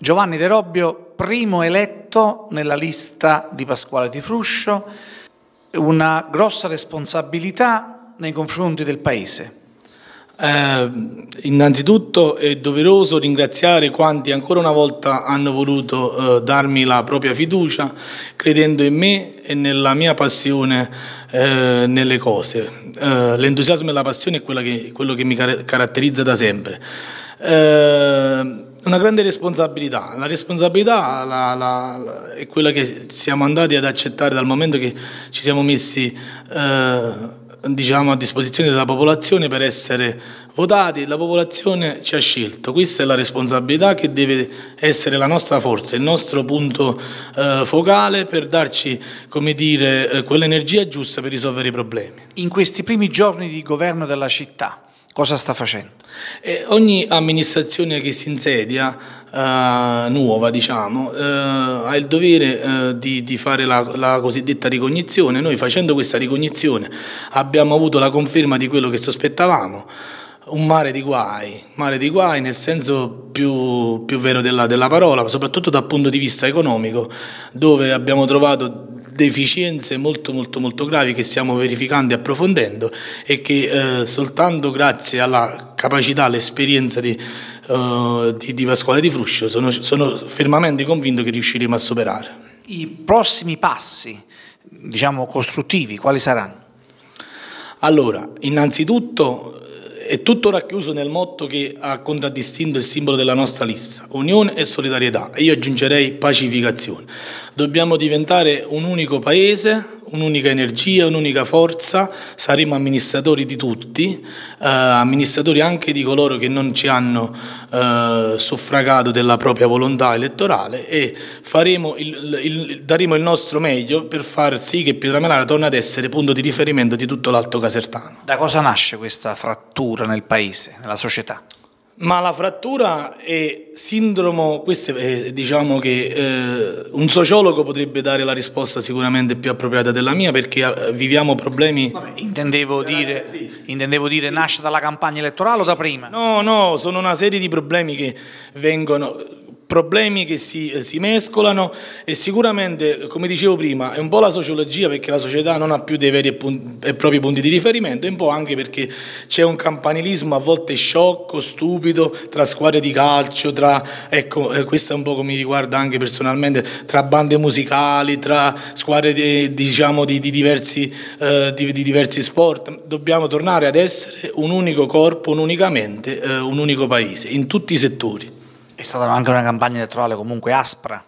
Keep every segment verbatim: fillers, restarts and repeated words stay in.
Giovanni De Robbio, primo eletto nella lista di Pasquale Di Fruscio, una grossa responsabilità nei confronti del Paese. Eh, innanzitutto è doveroso ringraziare quanti ancora una volta hanno voluto eh, darmi la propria fiducia, credendo in me e nella mia passione eh, nelle cose. Eh, l'entusiasmo e la passione è quella che, quello che mi car caratterizza da sempre. Eh, una grande responsabilità, la responsabilità la, la, la, è quella che siamo andati ad accettare dal momento che ci siamo messi eh, diciamo, a disposizione della popolazione per essere votati. La popolazione ci ha scelto, questa è la responsabilità che deve essere la nostra forza, il nostro punto eh, focale per darci, come dire, eh, quell'energia giusta per risolvere i problemi. In questi primi giorni di governo della città, cosa sta facendo? E ogni amministrazione che si insedia, eh, nuova diciamo, eh, ha il dovere eh, di, di fare la, la cosiddetta ricognizione. Noi facendo questa ricognizione abbiamo avuto la conferma di quello che sospettavamo, un mare di guai, mare di guai nel senso più, più vero della, della parola, soprattutto dal punto di vista economico, dove abbiamo trovato deficienze molto molto molto gravi che stiamo verificando e approfondendo e che eh, soltanto grazie alla capacità, all'esperienza di, uh, di, di Pasquale Di Fruscio sono, sono fermamente convinto che riusciremo a superare. I prossimi passi, diciamo costruttivi, quali saranno? Allora, innanzitutto è tutto racchiuso nel motto che ha contraddistinto il simbolo della nostra lista, unione e solidarietà, e io aggiungerei pacificazione. Dobbiamo diventare un unico paese, un'unica energia, un'unica forza, saremo amministratori di tutti, eh, amministratori anche di coloro che non ci hanno eh, suffragato della propria volontà elettorale, e faremo il, il, daremo il nostro meglio per far sì che Pietramelara torni ad essere punto di riferimento di tutto l'Alto Casertano. Da cosa nasce questa frattura nel Paese, nella società? Ma la frattura è sindromo, questo è, diciamo che eh, un sociologo potrebbe dare la risposta sicuramente più appropriata della mia, perché eh, viviamo problemi... Vabbè, intendevo, dire, sì. intendevo dire nasce dalla campagna elettorale o da prima? No, no, sono una serie di problemi che vengono... problemi che si, si mescolano, e sicuramente, come dicevo prima, è un po' la sociologia, perché la società non ha più dei veri e propri punti di riferimento, e un po' anche perché c'è un campanilismo a volte sciocco, stupido, tra squadre di calcio, tra, ecco, eh, questo è un po' come mi riguarda anche personalmente, tra bande musicali, tra squadre di, diciamo, di, di, diversi, eh, di, di diversi sport. Dobbiamo tornare ad essere un unico corpo, un'unicamente, eh, un unico paese, in tutti i settori. È stata anche una campagna elettorale comunque aspra.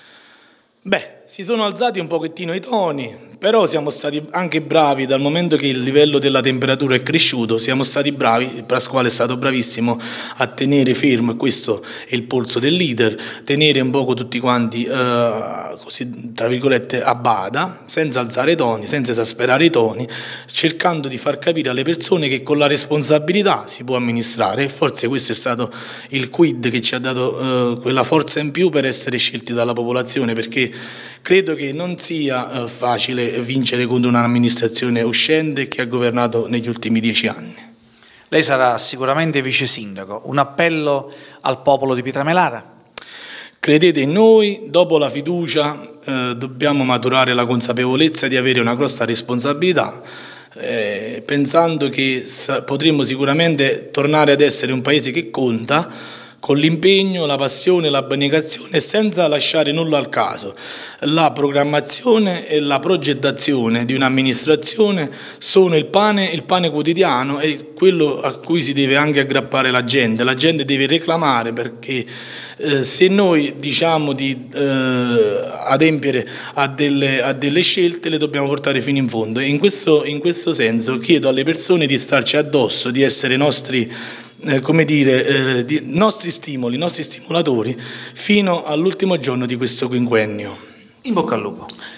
Beh, si sono alzati un pochettino i toni, però siamo stati anche bravi, dal momento che il livello della temperatura è cresciuto, siamo stati bravi, Pasquale è stato bravissimo a tenere fermo, e questo è il polso del leader, tenere un poco tutti quanti, eh, così, tra virgolette, a bada, senza alzare i toni, senza esasperare i toni, cercando di far capire alle persone che con la responsabilità si può amministrare, e forse questo è stato il quid che ci ha dato eh, quella forza in più per essere scelti dalla popolazione, perché credo che non sia uh, facile vincere contro un'amministrazione uscente che ha governato negli ultimi dieci anni. Lei sarà sicuramente vice sindaco. Un appello al popolo di Pietramelara? Credete in noi, dopo la fiducia eh, dobbiamo maturare la consapevolezza di avere una grossa responsabilità, eh, pensando che potremo sicuramente tornare ad essere un paese che conta, con l'impegno, la passione, l'abnegazione, senza lasciare nulla al caso. La programmazione e la progettazione di un'amministrazione sono il pane, il pane quotidiano, e quello a cui si deve anche aggrappare la gente. La gente deve reclamare, perché eh, se noi diciamo di eh, adempiere a delle, a delle scelte, le dobbiamo portare fino in fondo. E in questo, in questo senso chiedo alle persone di starci addosso, di essere nostri Eh, come dire, eh, di nostri stimoli, nostri stimolatori fino all'ultimo giorno di questo quinquennio. In bocca al lupo.